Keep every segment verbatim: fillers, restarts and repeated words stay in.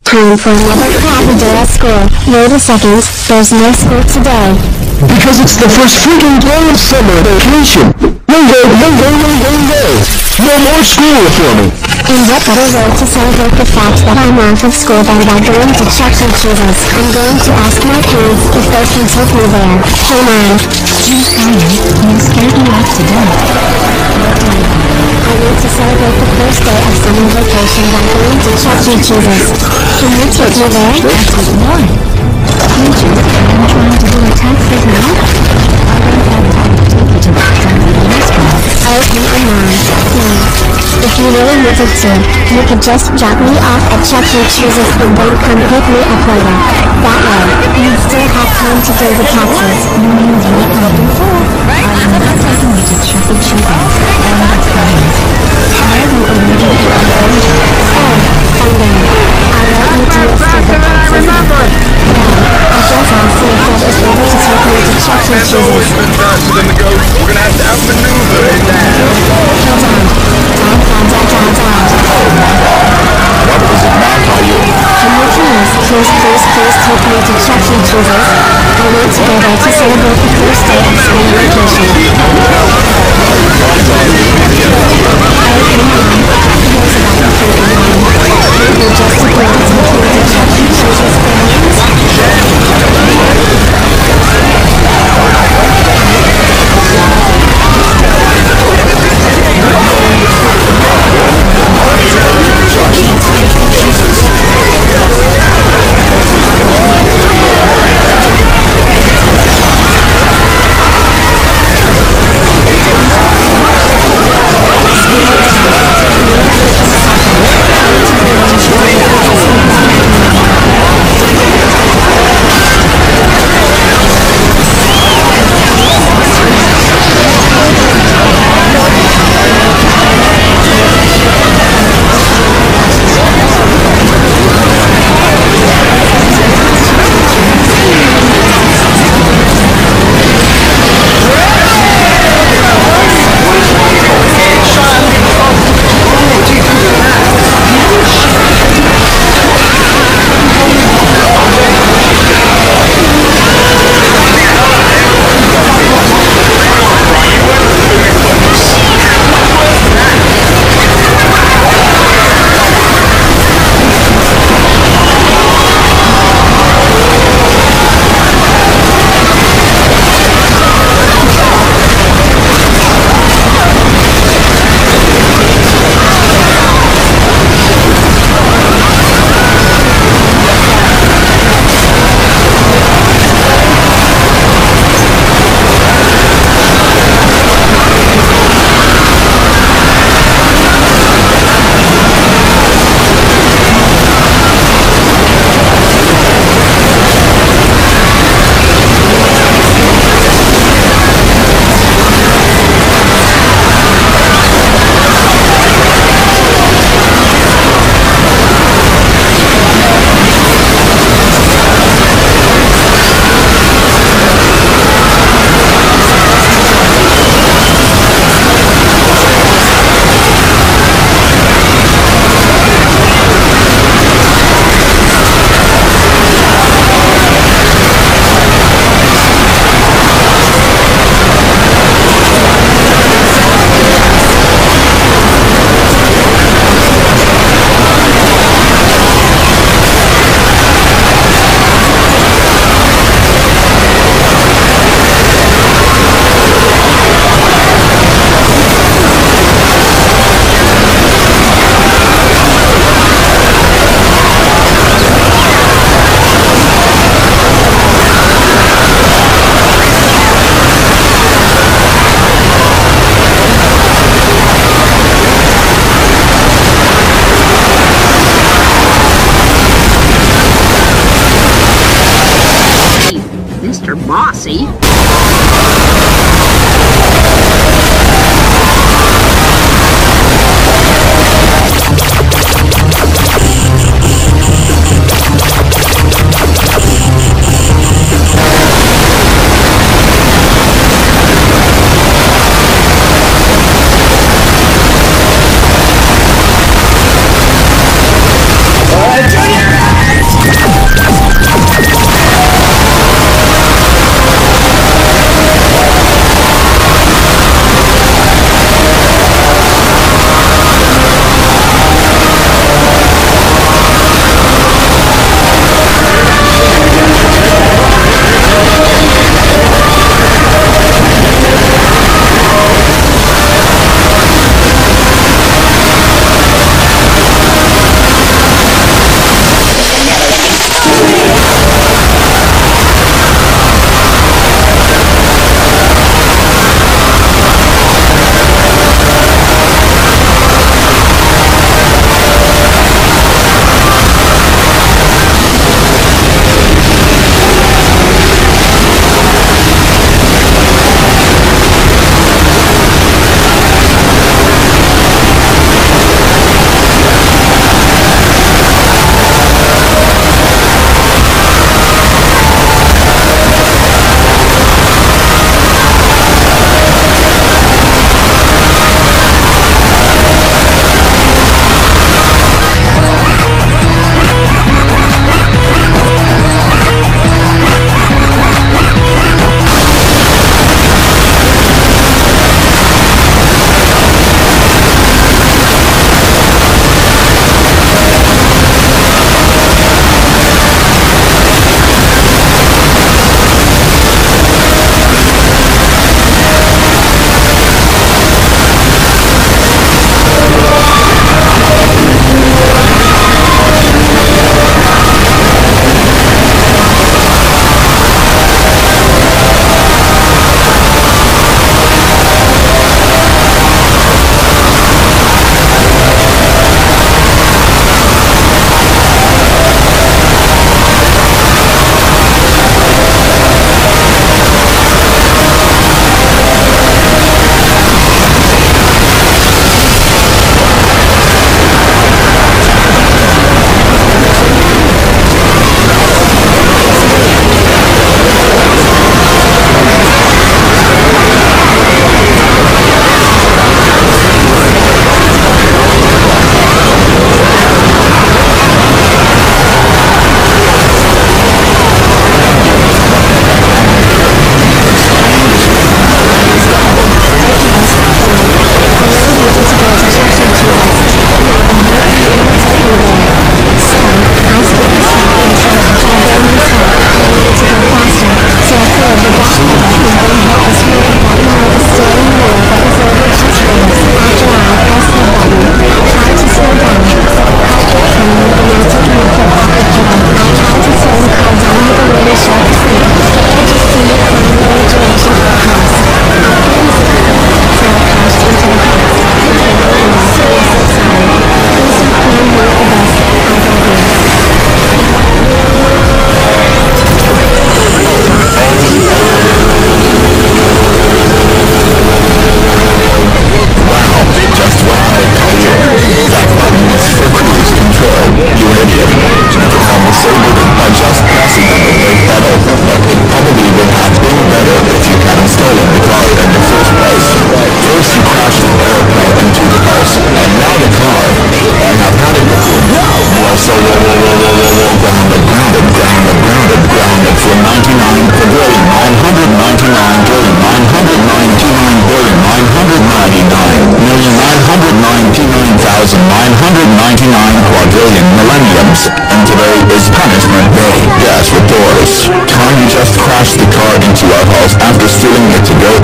Time for another crappy day at school. Wait a second, there's no school today. Because it's the first freaking day of summer vacation. No, no, no, no, no, no, no. No more school for me. And what better way to celebrate the fact that I'm off of school than by going to Chuck E. Cheese's. I'm going to ask my parents if they can take me there. Hey Mom. Here's Kylie. You scared me off to death. I want to celebrate the first day of summer vacation by going to Chuck E. Cheese's. Can you take me there? Absolutely not. Teacher, I'm trying to do a tax now. I don't have time to take you to that time of the restaurant. Oh, come on, Mom. Please. If you really wanted to, you could just drop me off at Chuck E. Cheese's and then come pick me up later. That way, you'd still have time to do the taxes. You mean what I do for? I am not taking you to Chuck E. Cheese's. I'm not coming. I will immediately upload you. Oh, fine then. I'll let you do the stupid taxes. Well, I guess I'll see if Dad is ready to take me to Chuck E. Cheese's. Faster than the ghost. We're gonna have to outmaneuver it now. Hold on. Dad, Dad, Dad, Dad, Dad. What was it not by you? Can you please, please, please, please take me to Chuck E. Cheese's? I want to go there to celebrate the first day of summer vacation.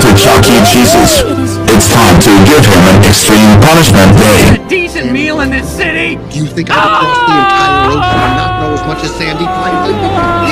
to Chuck E. Cheese's. It's time to give him an extreme punishment day. A decent meal in this city? Do you think I would cross the entire ocean and not know as much as Sandy Plainly?